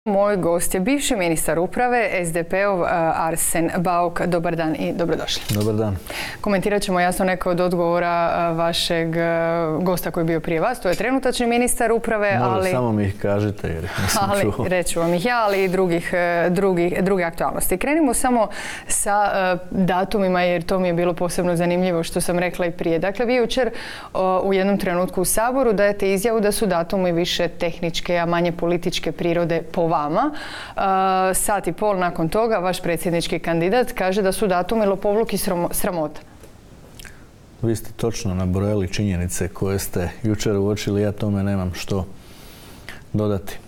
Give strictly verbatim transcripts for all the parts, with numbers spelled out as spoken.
Moj gost je bivši ministar uprave es de pe-ov Arsen Bauk. Dobar dan i dobrodošli. Dobar dan. Komentirat ćemo jasno neke od odgovora vašeg gosta koji je bio prije vas. To je trenutačni ministar uprave, Može, ali... samo mi ih kažete jer nisam ali, čuo. reću vam ih ja, ali i drugih, drugih, druge aktualnosti. Krenimo samo sa uh, datumima, jer to mi je bilo posebno zanimljivo što sam rekla i prije. Dakle, vi jučer uh, u jednom trenutku u Saboru dajete izjavu da su datumi više tehničke, a manje političke prirode po vama. Uh, sat i pol nakon toga vaš predsjednički kandidat kaže da su datumi lopovluk i sramota. Vi ste točno nabrojali činjenice koje ste jučer uočili, ja tome nemam što dodati.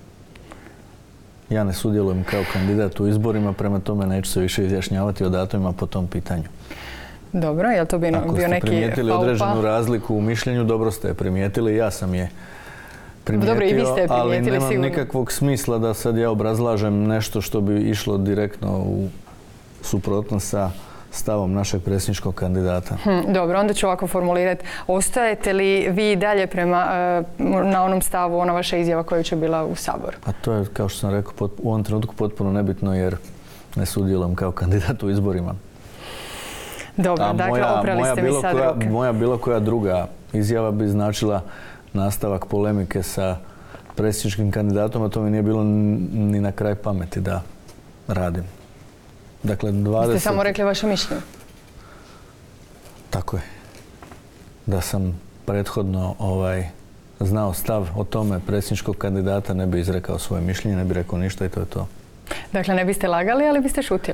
Ja ne sudjelujem kao kandidat u izborima, prema tome neću se više izjašnjavati o datumima po tom pitanju. Dobro, je li to bio, Ako bio neki ste primijetili paupa? određenu razliku u mišljenju, dobro ste je primijetili, ja sam je primijetio, dobro, i vi ste je ali primijetili, nemam sigurno. nikakvog smisla da sad ja obrazlažem nešto što bi išlo direktno u suprotnost sa stavom našeg predsjedničkog kandidata. Hm, dobro, onda ću ovako formulirati. Ostajete li vi dalje prema, na onom stavu, ona vaša izjava koja će bila u Saboru? A to je, kao što sam rekao, pot, u ovom trenutku potpuno nebitno jer ne sudjelujem kao kandidat u izborima. Dobro, A dakle, moja, oprali moja ste mi bilo sad koja, ruke. moja bilo koja druga izjava bi značila nastavak polemike sa predsjedničkim kandidatom, a to mi nije bilo ni na kraj pameti da radim. Dakle, dvadeset... Ste samo rekli vaše mišljenje? Tako je. Da sam prethodno ovaj, znao stav o tome predsjedničkog kandidata, ne bi izrekao svoje mišljenje, ne bi rekao ništa i to je to. Dakle, ne biste lagali, ali biste šutili?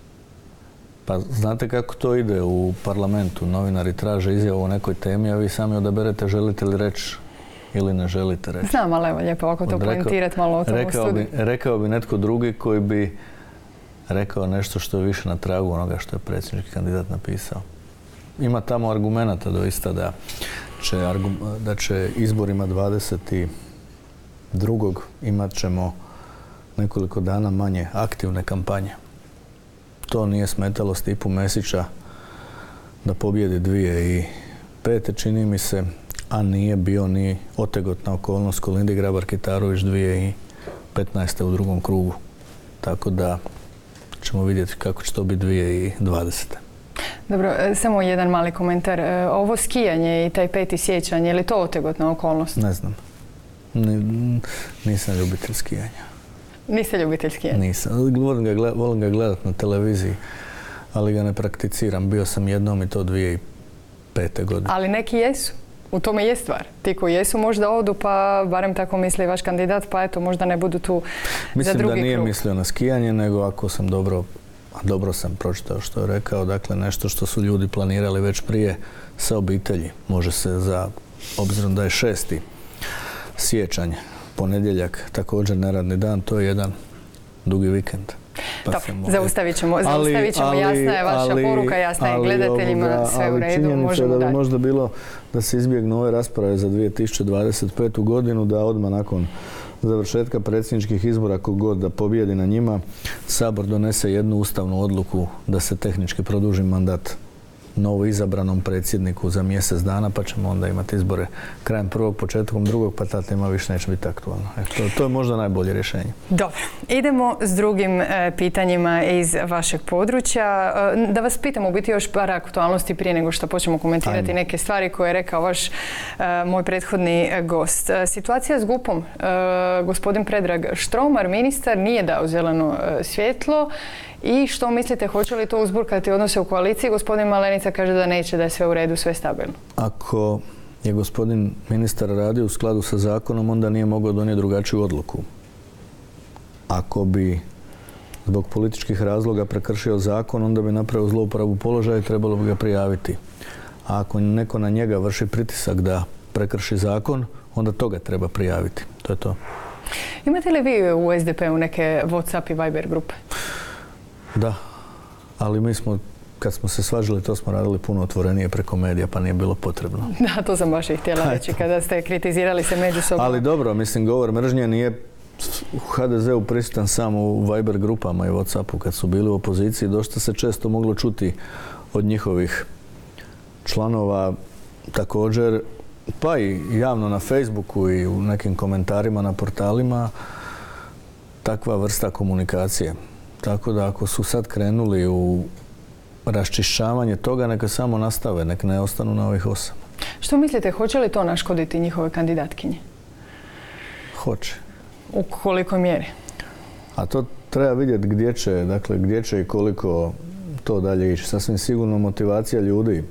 Pa znate kako to ide u parlamentu. Novinari traže izjavu o nekoj temi, a vi sami odaberete želite li reći ili ne želite reći. Znam, ali evo, lijepo ovako to poentirati malo o tom u rekao studiju. bi, rekao bi netko drugi koji bi rekao nešto što je više na tragu onoga što je predsjednički kandidat napisao. Ima tamo argumenata doista da će, da će izborima dvadeset drugog imat ćemo nekoliko dana manje aktivne kampanje. To nije smetalo Stipu Mesića da pobjedi dvije tisuće pete. čini mi se, a nije bio ni otegotna okolnost Kolindi Grabar-Kitarović dvije tisuće petnaeste. u drugom krugu. Tako da ćemo vidjeti kako će to biti dvije tisuće dvadesete. Dobro, samo jedan mali komentar. Ovo skijanje i taj peti siječanj, je li to otegotna okolnost? Ne znam. Nisam ljubitelj skijanja. Niste ljubitelj skijanja? Nisam. Volim ga, gled, volim ga gledati na televiziji, ali ga ne prakticiram. Bio sam jednom i to dvije tisuće pete. godine. Ali neki jesu. U tome je stvar. Ti koji jesu možda odu, pa barem tako misli vaš kandidat, pa eto, možda ne budu tu Mislim za drugi krug. Mislim da nije mislio na skijanje, nego ako sam dobro, a dobro sam pročitao što je rekao, dakle nešto što su ljudi planirali već prije sa obitelji. Može se za, obzirom da je šesti siječanj, ponedjeljak, također neradni dan, to je jedan dugi vikend. Pa Dobro, zaustavit ćemo, zaustavit ćemo, ali, jasna je vaša ali, poruka, jasna je gledateljima, ovoga, sve u redu, možemo da bi dalje. možda bilo da se izbjegnu ove rasprave za dvije tisuće dvadeset petu. godinu, da odmah nakon završetka predsjedničkih izbora, kogod da pobjedi na njima, Sabor donese jednu ustavnu odluku da se tehnički produži mandat novo izabranom predsjedniku za mjesec dana, pa ćemo onda imati izbore krajem prvog, početkom drugog, pa ta tema više neće biti aktualna. E, to, to je možda najbolje rješenje. Dobro. Idemo s drugim e, pitanjima iz vašeg područja. E, da vas pitam u biti još par aktualnosti prije nego što počnemo komentirati Ajme. neke stvari koje je rekao vaš e, moj prethodni gost. E, situacija s GUP-om. E, gospodin Predrag Štromar, ministar, nije dao zeleno e, svjetlo. I što mislite, hoće li to uzburkati odnose u koaliciji? Gospodin Malenica kaže da neće, da je sve u redu, sve stabilno. Ako je gospodin ministar radio u skladu sa zakonom, onda nije mogao donijeti drugačiju odluku. Ako bi zbog političkih razloga prekršio zakon, onda bi napravio zlouporabu položaja i trebalo bi ga prijaviti. A ako neko na njega vrši pritisak da prekrši zakon, onda toga treba prijaviti. To je to. Imate li vi u es de pe-u neke WhatsApp i Viber grupe? Da, ali mi smo, kad smo se svađali, to smo radili puno otvorenije preko medija, pa nije bilo potrebno. Da, to sam baš i htjela reći, kada ste kritizirali se međusobno. Ali dobro, mislim, govor mržnje nije u ha de zeu prisutan samo u Viber grupama i WhatsAppu. Kad su bili u opoziciji, dosta se često moglo čuti od njihovih članova također, pa i javno na Facebooku i u nekim komentarima na portalima, takva vrsta komunikacije. Tako da ako su sad krenuli u raščišćavanje toga, neka samo nastave, nek ne ostanu na ovih osam. Što mislite, hoće li to naškoditi njihove kandidatkinje? Hoće. U kolikoj mjeri? A to treba vidjeti gdje će, dakle, gdje će i koliko to dalje ići. Sasvim sigurno motivacija ljudi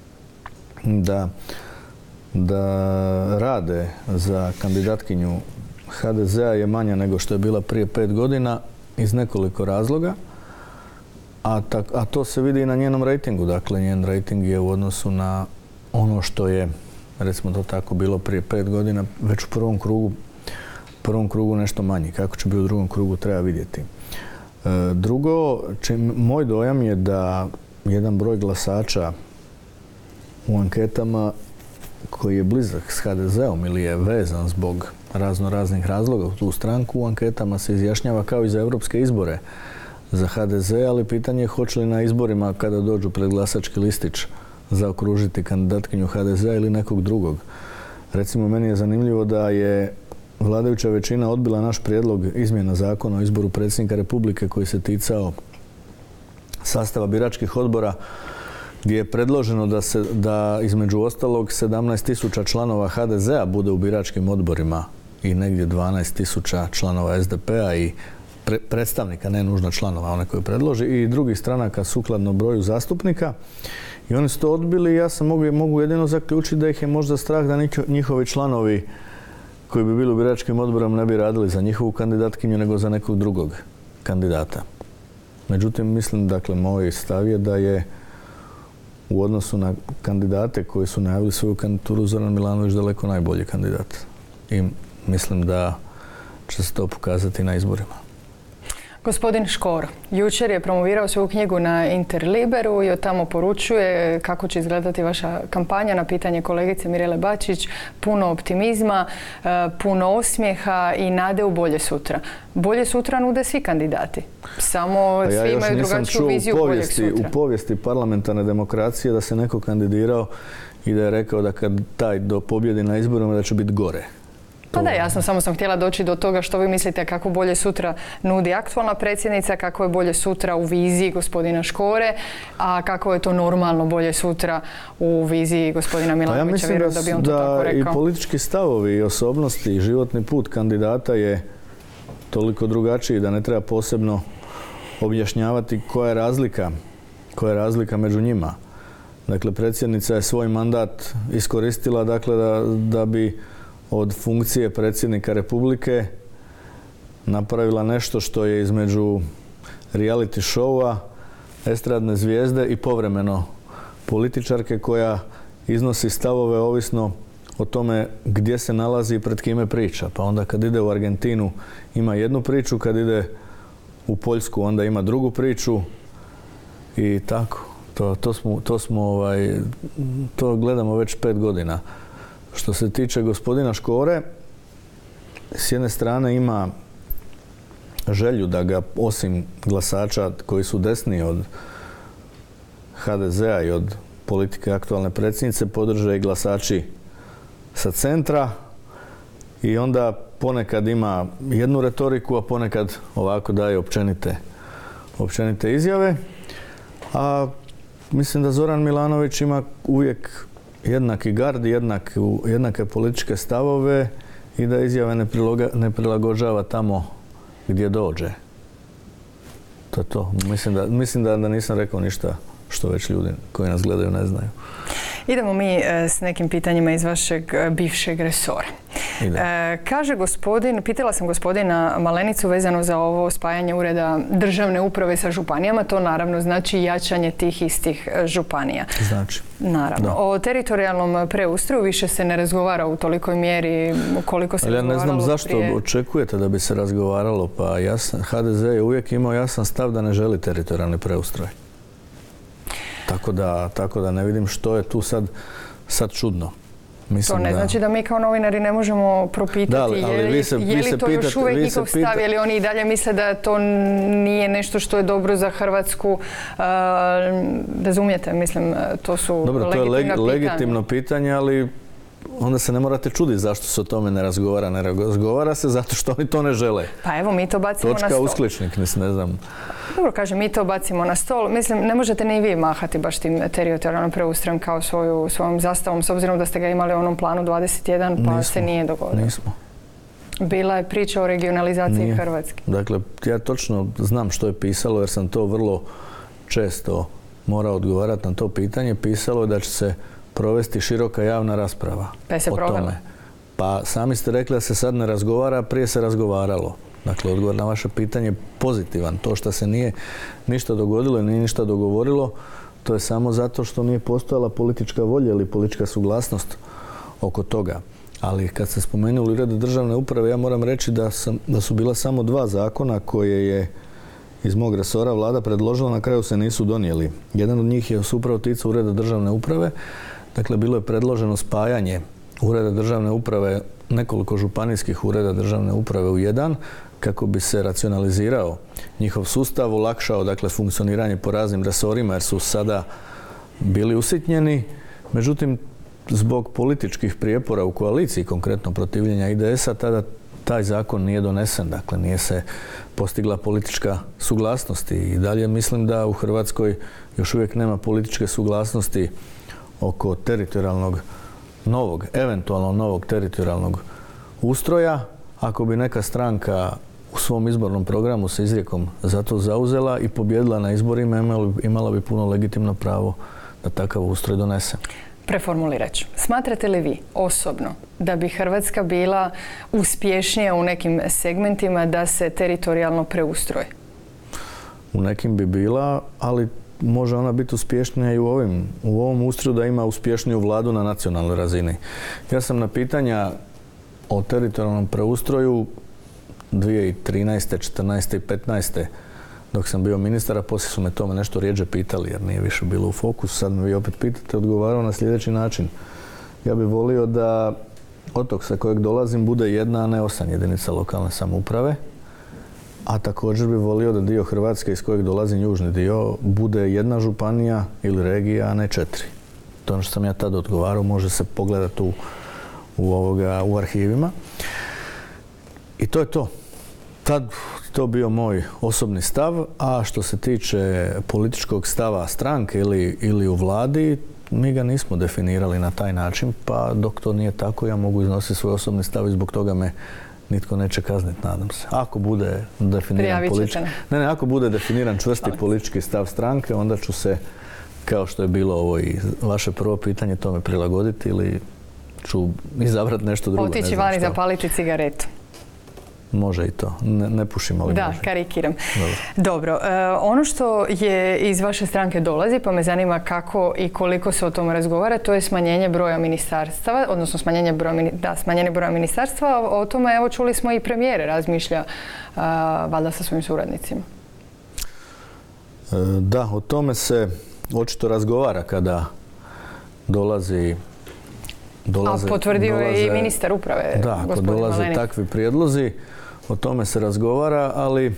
da, da rade za kandidatkinju ha de zea je manja nego što je bila prije pet godina iz nekoliko razloga, a, tak, a to se vidi i na njenom rejtingu. Dakle, njen rejting je u odnosu na ono što je, recimo to tako, bilo prije pet godina, već u prvom krugu, prvom krugu nešto manji. Kako će biti u drugom krugu, treba vidjeti. E, drugo, čim, moj dojam je da jedan broj glasača u anketama koji je blizak s ha de zeom ili je vezan zbog razno raznih razloga u tu stranku, u anketama se izjašnjava kao i za europske izbore za ha de ze, ali pitanje je hoće li na izborima kada dođu pred glasački listić zaokružiti kandidatkinju ha de zea ili nekog drugog. Recimo, meni je zanimljivo da je vladajuća većina odbila naš prijedlog izmjena zakona o izboru predsjednika Republike koji se ticao sastava biračkih odbora, gdje je predloženo da, se, da između ostalog sedamnaest tisuća članova ha de zea bude u biračkim odborima i negdje dvanaest tisuća članova es de pe-a i pre, predstavnika, ne nužno članova, one koje predloži, i drugih stranaka sukladno broju zastupnika. I oni su to odbili i ja sam mogu, mogu jedino zaključiti da ih je možda strah da njihovi članovi koji bi bili u biračkim odborom ne bi radili za njihovu kandidatkinju nego za nekog drugog kandidata. Međutim, mislim, dakle, moj stav je da je u odnosu na kandidate koji su najavili svoju kandidaturu Zoran Milanović daleko najbolji kandidat. I mislim da će se to pokazati na izborima. Gospodin Škoro jučer je promovirao svoju knjigu na Interliberu i od tamo poručuje kako će izgledati vaša kampanja na pitanje kolegice Mirele Bačić. Puno optimizma, puno osmijeha i nade u bolje sutra. Bolje sutra nude svi kandidati. Samo ja svi imaju drugačiju viziju boljeg sutra. U povijesti parlamentarne demokracije da se neko kandidirao i da je rekao da kad taj do pobjedi na izborima da će biti gore. Pa da, jasno, samo sam htjela doći do toga što vi mislite kako bolje sutra nudi aktualna predsjednica, kako je bolje sutra u viziji gospodina Škore, a kako je to normalno bolje sutra u viziji gospodina Milanovića. Pa ja mislim da, da, bi on to tako rekao. I politički stavovi i osobnosti i životni put kandidata je toliko drugačiji da ne treba posebno objašnjavati koja je razlika, koja je razlika među njima. Dakle, predsjednica je svoj mandat iskoristila, dakle, da, da bi od funkcije predsjednika Republike napravila nešto što je između reality showa, estradne zvijezde i povremeno političarke koja iznosi stavove ovisno o tome gdje se nalazi i pred kime priča. Pa onda kad ide u Argentinu ima jednu priču, kad ide u Poljsku onda ima drugu priču i tako. To, to smo, to smo ovaj, to gledamo već pet godina. Što se tiče gospodina Škore, s jedne strane ima želju da ga, osim glasača koji su desni od ha de zea i od politike aktualne predsjednice, podrže i glasači sa centra i onda ponekad ima jednu retoriku, a ponekad ovako daje općenite, općenite izjave. A mislim da Zoran Milanović ima uvijek jednaki gard, jednak, jednake političke stavove i da izjave ne, priloga, ne prilagođava tamo gdje dođe. To je to. Mislim da, mislim da, da nisam rekao ništa što već ljudi koji nas gledaju ne znaju. Idemo mi s nekim pitanjima iz vašeg bivšeg resora. E, kaže gospodin, pitala sam gospodina Malenicu vezano za ovo spajanje ureda državne uprave sa županijama. To naravno znači jačanje tih istih županija. Znači. Naravno. Da. O teritorijalnom preustroju više se ne razgovara u tolikoj mjeri koliko se razgovaralo prije. Ja ne znam zašto prije... očekujete da bi se razgovaralo. Pa jasan, ha de ze je uvijek imao jasan stav da ne želi teritorijalni preustroj. Tako da, tako da ne vidim što je tu sad, sad čudno. Mislim to ne da... znači da mi kao novinari ne možemo propitati da, ali, ali je li, se, je li to pitate, još uvijek njihov pita... stav, je li oni i dalje misle da to nije nešto što je dobro za Hrvatsku. Uh, razumijete, mislim, to su dobro, legitimna to je leg, pitanja. legitimno pitanje, ali onda se ne morate čuditi zašto se o tome ne razgovara. Ne razgovara se zato što oni to ne žele. Pa evo, mi to bacimo Točka, na stol. uskličnik, ne znam. Dobro, kažem, mi to bacimo na stol. Mislim, ne možete ni vi mahati baš tim teritorijalnom preustrojem kao svoju, svojom zastavom, s obzirom da ste ga imali u onom planu dvadeset jedan, pa nismo, se nije dogodilo. Nismo. Bila je priča o regionalizaciji Nije. Hrvatske. Dakle, ja točno znam što je pisalo jer sam to vrlo često morao odgovarati na to pitanje. Pisalo je da će se provesti široka javna rasprava Pa je se o provela? tome. Pa sami ste rekli da se sad ne razgovara, a prije se razgovaralo. Dakle, odgovor na vaše pitanje je pozitivan. To što se nije ništa dogodilo i nije ništa dogovorilo, to je samo zato što nije postojala politička volja ili politička suglasnost oko toga. Ali kad ste spomenuli Ured državne uprave, ja moram reći da, sam, da su bila samo dva zakona koje je iz mog resora vlada predložila, na kraju se nisu donijeli. Jedan od njih je upravo ticao Ureda državne uprave. Dakle, bilo je predloženo spajanje Ureda državne uprave, nekoliko županijskih ureda državne uprave u jedan, kako bi se racionalizirao njihov sustav, olakšao dakle funkcioniranje po raznim resorima jer su sada bili usitnjeni. Međutim, zbog političkih prijepora u koaliciji, konkretno protivljenja I D S-a, tada taj zakon nije donesen, dakle nije se postigla politička suglasnost i dalje mislim da u Hrvatskoj još uvijek nema političke suglasnosti oko teritorijalnog novog, eventualno novog teritorijalnog ustroja. Ako bi neka stranka u svom izbornom programu se izrijekom za to zauzela i pobjedila na izborima, imala bi puno legitimno pravo da takav ustroj donese. Preformulirat ću. Smatrate li vi osobno da bi Hrvatska bila uspješnija u nekim segmentima da se teritorijalno preustroji? U nekim bi bila, ali može ona biti uspješnija i u, ovim, u ovom ustroju da ima uspješniju vladu na nacionalnoj razini. Ja sam na pitanja o teritorijalnom preustroju dvije tisuće trinaeste, četrnaeste i petnaeste dok sam bio ministar, a poslije su me tome nešto rijeđe pitali jer nije više bilo u fokusu. Sad me vi opet pitate, odgovarao na sljedeći način. Ja bih volio da otok sa kojeg dolazim bude jedna, a ne osam jedinica lokalne samouprave. A također bih volio da dio Hrvatske iz kojeg dolazim, južni dio, bude jedna županija ili regija, a ne četiri. To je ono što sam ja tada odgovarao, može se pogledati u, u, ovoga, u arhivima. I to je to. Tad to bio moj osobni stav, a što se tiče političkog stava stranke ili, ili u vladi, mi ga nismo definirali na taj način, pa dok to nije tako, ja mogu iznositi svoj osobni stav i zbog toga me nitko neće kazniti, nadam se. Ako bude definiran politički, ne, ne, ako bude definiran čvrsti politički stav stranke, onda ću se, kao što je bilo ovo i vaše prvo pitanje, tome prilagoditi ili ću izabrati nešto drugo. Otići vani zapaliti cigaretu. Može i to. Ne, ne pušim, ali da, može. karikiram. Dobro. Dobro. E, ono što je iz vaše stranke dolazi, pa me zanima kako i koliko se o tome razgovara, to je smanjenje broja ministarstava, odnosno smanjenje broja, da, smanjenje broja ministarstva. O tome, evo, čuli smo i premijer razmišlja a, valjda sa svojim suradnicima. E, da, o tome se očito razgovara kada dolazi Dolaze, A potvrdio dolaze, je i ministar uprave, da, ako gospodin dolaze Malenik. takvi prijedlozi, o tome se razgovara, ali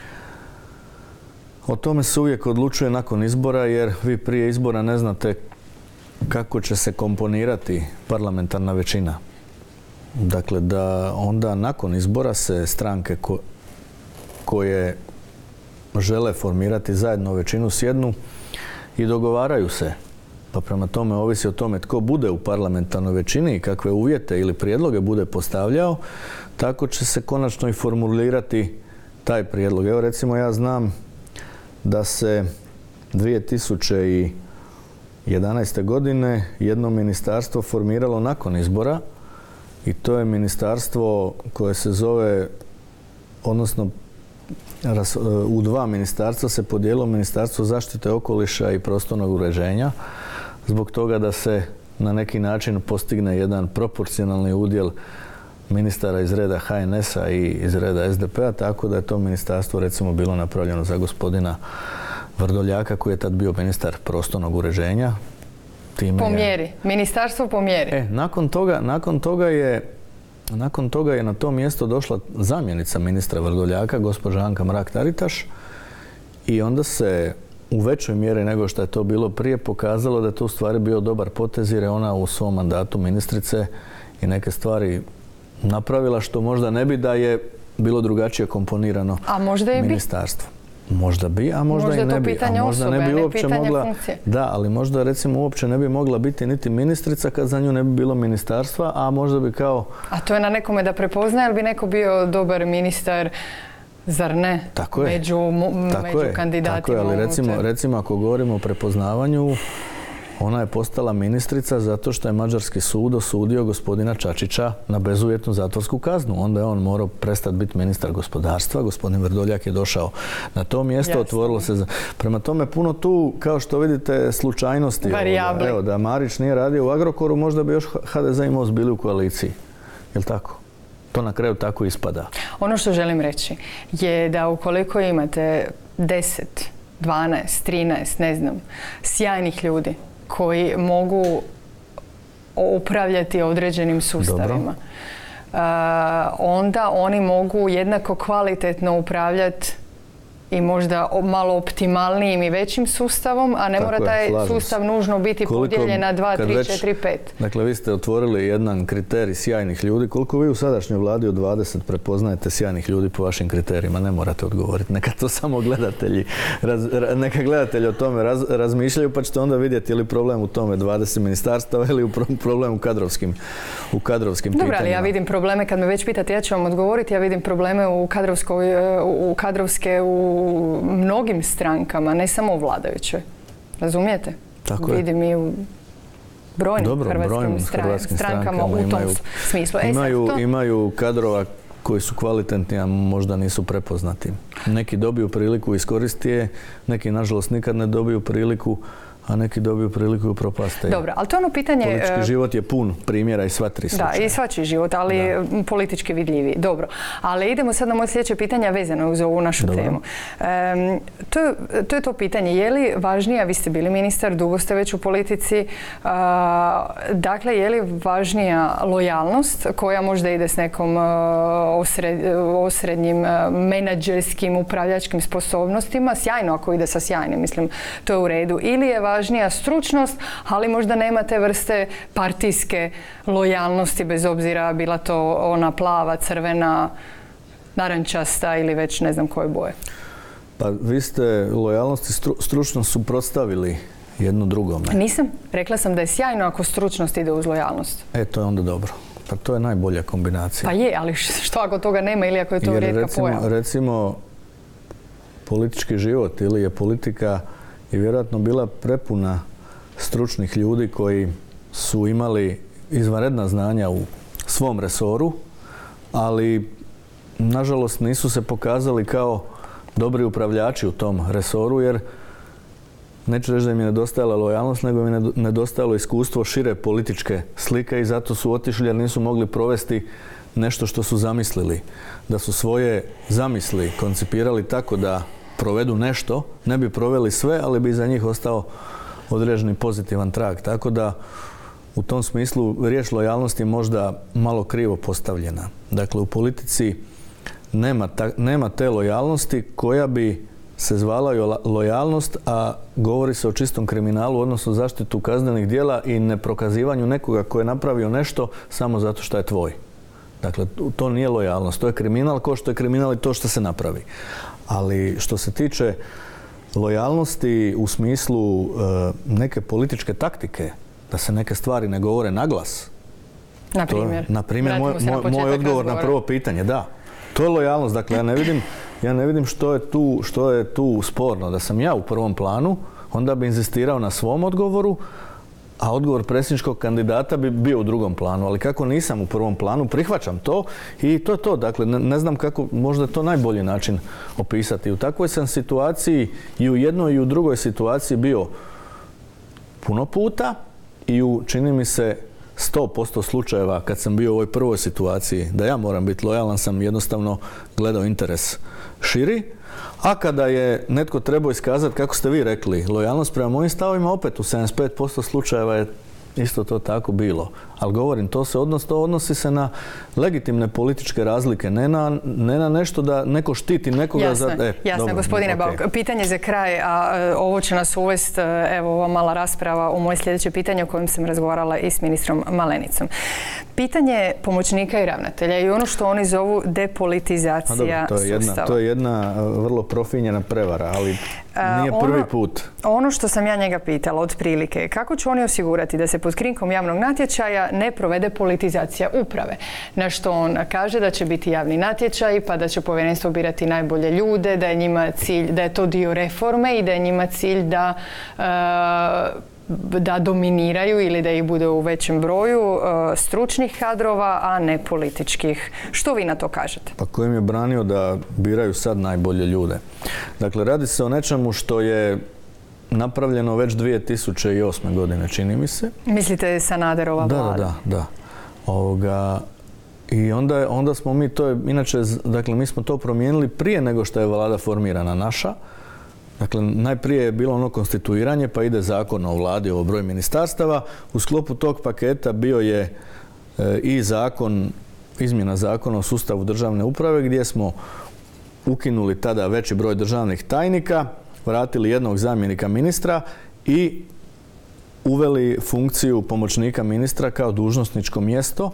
o tome se uvijek odlučuje nakon izbora, jer vi prije izbora ne znate kako će se komponirati parlamentarna većina. Dakle, da onda nakon izbora se stranke ko, koje žele formirati zajedno većinu sjednu i dogovaraju se. Pa prema tome ovisi o tome tko bude u parlamentarnoj većini i kakve uvjete ili prijedloge bude postavljao, tako će se konačno i formulirati taj prijedlog. Evo recimo ja znam da se dvije tisuće jedanaeste. godine jedno ministarstvo formiralo nakon izbora i to je ministarstvo koje se zove, odnosno u dva ministarstva se podijelilo Ministarstvo zaštite okoliša i prostornog uređenja zbog toga da se na neki način postigne jedan proporcionalni udjel ministara iz reda H N S-a i iz reda S D P-a, tako da je to ministarstvo recimo bilo napravljeno za gospodina Vrdoljaka koji je tad bio ministar prostornog uređenja. Time po je... mjeri. Ministarstvo po mjeri. E, nakon toga, nakon toga je Nakon toga je na to mjesto došla zamjenica ministra Vrdoljaka, gospođa Anka Mrak-Taritaš, i onda se u većoj mjeri nego što je to bilo prije pokazalo da je to u stvari bio dobar potez jer je ona u svom mandatu ministrice i neke stvari napravila što možda ne bi da je bilo drugačije komponirano a možda je ministarstvo. Možda bi, a možda, možda i ne bi. A možda osobe, ne bi uopće mogla, funkcije. Da, ali možda recimo uopće ne bi mogla biti niti ministrica kad za nju ne bi bilo ministarstva, a možda bi kao... A to je na nekome da prepozna, ili bi neko bio dobar ministar, zar ne? Tako je. Među, tako među je, kandidatima. Tako je, ali recimo, recimo ako govorimo o prepoznavanju, ona je postala ministrica zato što je mađarski sud osudio gospodina Čačića na bezuvjetnu zatvorsku kaznu. Onda je on morao prestati biti ministar gospodarstva. Gospodin Vrdoljak je došao na to mjesto, Jasne. Otvorilo se... Za... Prema tome puno tu, kao što vidite, slučajnosti. Varijabli. Evo, da Marić nije radio u Agrokoru, možda bi još H D Z i Most bili u koaliciji. Jel' tako? To na kraju tako ispada. Ono što želim reći je da ukoliko imate deset, dvanaest, trinaest, ne znam, sjajnih ljudi koji mogu upravljati određenim sustavima. Uh, onda oni mogu jednako kvalitetno upravljati i možda malo optimalnijim i većim sustavom, a ne Tako mora taj je, sustav nužno biti koliko, podijeljen na dva, tri, četiri, pet. Dakle, vi ste otvorili jedan kriterij sjajnih ljudi. Koliko vi u sadašnjoj vladi od dvadeset prepoznajete sjajnih ljudi po vašim kriterijima? Ne morate odgovoriti. Neka to samo gledatelji, raz, neka gledatelji o tome raz, razmišljaju, pa ćete onda vidjeti je li problem u tome dvadeset ministarstava ili u problem u kadrovskim, u kadrovskim Dobro, pitanjima. Ali ja vidim probleme, kad me već pitate, ja ću vam odgovoriti, ja vidim probleme u, kadrovskoj, u kadrovske, u u mnogim strankama, ne samo u vladajućoj. Razumijete? Tako Vidim i u brojnim Dobro, hrvatskim, brojnim stran, hrvatskim strankama, strankama u tom imaju, smislu. E, imaju, to... imaju kadrova koji su kvalitetni, a možda nisu prepoznati. Neki dobiju priliku iskoristiti je, neki nažalost nikad ne dobiju priliku, a neki dobiju priliku i upropaste. Dobro, ali to je ono pitanje... Politički život je pun primjera i sva tri slučaja. Da, i svačiji život, ali da. Politički vidljiviji. Dobro, ali idemo sad na moje sljedeće pitanje vezano uz ovu našu Dobro. temu. Um, to, to je to pitanje, je li važnija, vi ste bili ministar, dugo ste već u politici, uh, dakle, je li važnija lojalnost koja možda ide s nekom uh, osred, osrednjim uh, menadžerskim, upravljačkim sposobnostima, sjajno ako ide sa sjajnim, mislim, to je u redu, ili je važnija važnija stručnost, ali možda nema te vrste partijske lojalnosti, bez obzira bila to ona plava, crvena, narančasta ili već ne znam koje boje. Pa vi ste lojalnost i stru, stručnost suprotstavili jedno drugome. Nisam. Rekla sam da je sjajno ako stručnost ide uz lojalnost. E, to je onda dobro. Pa to je najbolja kombinacija. Pa je, ali što ako toga nema ili ako je to Jer rijetka recimo, pojava? Recimo, politički život ili je politika je vjerojatno bila prepuna stručnih ljudi koji su imali izvanredna znanja u svom resoru, ali nažalost nisu se pokazali kao dobri upravljači u tom resoru, jer neću reći da im je nedostajala lojalnost, nego im je nedostajalo iskustvo šire političke slike i zato su otišli jer nisu mogli provesti nešto što su zamislili. Da su svoje zamisli koncipirali tako da provedu nešto, ne bi proveli sve, ali bi za njih ostao određeni pozitivan trag. Tako da u tom smislu riječ lojalnost je možda malo krivo postavljena. Dakle, u politici nema, ta, nema te lojalnosti koja bi se zvala lojalnost, a govori se o čistom kriminalu, odnosno zaštitu kaznenih djela i neprokazivanju nekoga ko je napravio nešto samo zato što je tvoj. Dakle, to nije lojalnost, to je kriminal, kao što je kriminal i to što se napravi. Ali što se tiče lojalnosti u smislu e, neke političke taktike, da se neke stvari ne govore naglas. Na primjer? To, na primjer, moj, moj, moj odgovor na prvo pitanje, da. To je lojalnost. Dakle, ja ne vidim, ja ne vidim što je tu, što je tu sporno. Da sam ja u prvom planu, onda bi inzistirao na svom odgovoru, a odgovor predsjedničkog kandidata bi bio u drugom planu. Ali kako nisam u prvom planu, prihvaćam to i to je to. Dakle, ne, ne znam kako, možda je to najbolji način opisati. U takvoj sam situaciji i u jednoj i u drugoj situaciji bio puno puta i u, čini mi se, sto posto slučajeva kad sam bio u ovoj prvoj situaciji da ja moram biti lojalan, sam jednostavno gledao interes širi. A kada je netko trebao iskazati, kako ste vi rekli, lojalnost prema mojim stavovima, opet u sedamdeset pet posto slučajeva je isto to tako bilo. Ali govorim, to se odnos, to odnosi se na legitimne političke razlike, ne na, ne na nešto da neko štiti nekoga jasne, za... E, jasno, dobro, gospodine okay. Bauk. Pitanje za kraj, a ovo će nas uvesti, evo, ova mala rasprava u moje sljedeće pitanje o kojem sam razgovarala i s ministrom Malenicom. Pitanje pomoćnika i ravnatelja i ono što oni zovu depolitizacija dobro, to je sustava. Jedna, to je jedna vrlo profinjena prevara, ali nije ono, prvi put. Ono što sam ja njega pitala otprilike, kako će oni osigurati da se pod krinkom javnog natječaja ne provede politizacija uprave? Na što on kaže da će biti javni natječaj, pa da će povjerenstvo birati najbolje ljude, da je njima cilj, da je to dio reforme i da je njima cilj da uh, da dominiraju ili da ih bude u većem broju uh, stručnih kadrova, a ne političkih. Što vi na to kažete? Pa ko im je branio da biraju sad najbolje ljude? Dakle, radi se o nečemu što je napravljeno već dvije tisuće osme. godine, čini mi se. Mislite Sanaderova vlada? Da, da, da. Ovoga, I onda, onda smo mi to, inače, dakle, mi smo to promijenili prije nego što je vlada formirana naša. Dakle, najprije je bilo ono konstituiranje, pa ide zakon o vladi, o broju ministarstava. U sklopu tog paketa bio je e, i zakon, izmjena zakona o sustavu državne uprave, gdje smo ukinuli tada veći broj državnih tajnika, vratili jednog zamjenika ministra i uveli funkciju pomoćnika ministra kao dužnosničko mjesto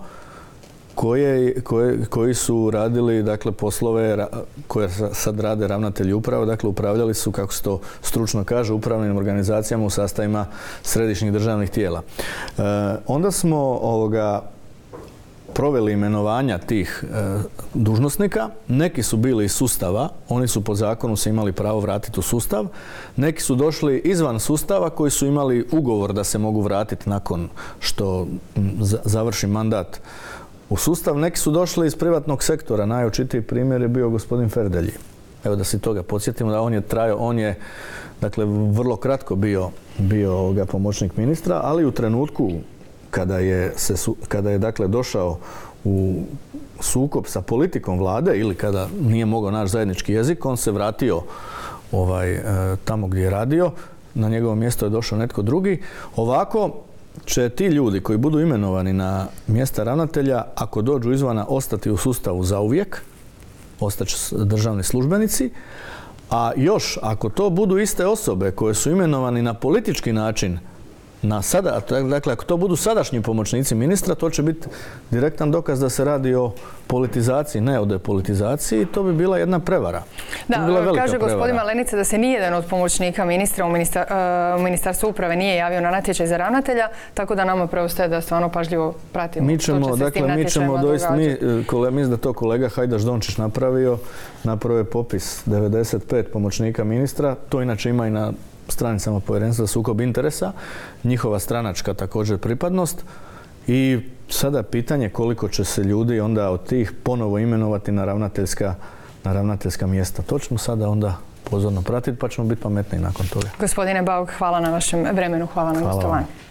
koje, koje, koji su radili, dakle, poslove koje sad rade ravnatelji uprave, dakle, upravljali su, kako se to stručno kaže, upravnim organizacijama u sastavima središnjih državnih tijela. E, onda smo ovoga proveli imenovanja tih e, dužnosnika. Neki su bili iz sustava, oni su po zakonu se imali pravo vratiti u sustav. Neki su došli izvan sustava koji su imali ugovor da se mogu vratiti nakon što završi mandat u sustav. Neki su došli iz privatnog sektora. Najočitiji primjer je bio gospodin Ferdelji. Evo da se toga podsjetimo, da on je trajao, on je dakle vrlo kratko bio, bio ovoga pomoćnik ministra, ali u trenutku kada je, se, kada je dakle došao u sukob sa politikom vlade ili kada nije mogao naći zajednički jezik, on se vratio ovaj, tamo gdje je radio, na njegovo mjesto je došao netko drugi. Ovako će ti ljudi koji budu imenovani na mjesta ravnatelja, ako dođu izvana, ostati u sustavu zauvijek, ostaće državni službenici, a još ako to budu iste osobe koje su imenovani na politički način, na sada, dakle, ako to budu sadašnji pomoćnici ministra, to će biti direktan dokaz da se radi o politizaciji, ne o depolitizaciji, i to bi bila jedna prevara. Da, bila kaže gospodin Malenica da se nijedan od pomoćnika ministra u, ministar, uh, u Ministarstvu uprave nije javio na natječaj za ravnatelja, tako da nama preostaje da stvarno pažljivo pratimo mi ćemo, što će se dakle, s tim mi ćemo doista, mi, kole, mislim da to kolega Hajdaš Dončić napravio, napravio je popis devedeset pet pomoćnika ministra, to inače ima i na stranicama Povjerenstva za sukob interesa, njihova stranačka također pripadnost, i sada pitanje koliko će se ljudi onda od tih ponovo imenovati na ravnateljska, na ravnateljska mjesta. To ćemo sada onda pozorno pratiti, pa ćemo biti pametniji nakon toga. Gospodine Bauk, hvala na vašem vremenu, hvala na gostovanju.